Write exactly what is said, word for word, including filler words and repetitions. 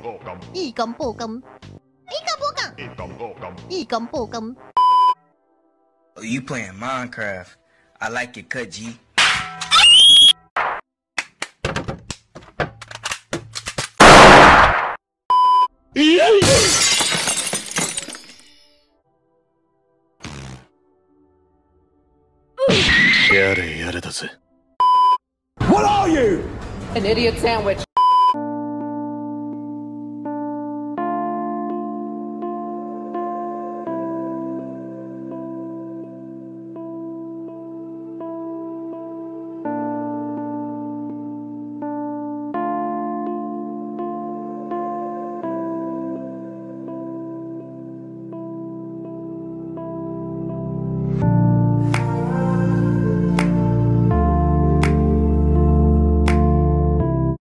一根波根，一根波根，一根波根，一根波根。 Oh, you playing Minecraft? I like your cut, G. What are you? An idiot sandwich.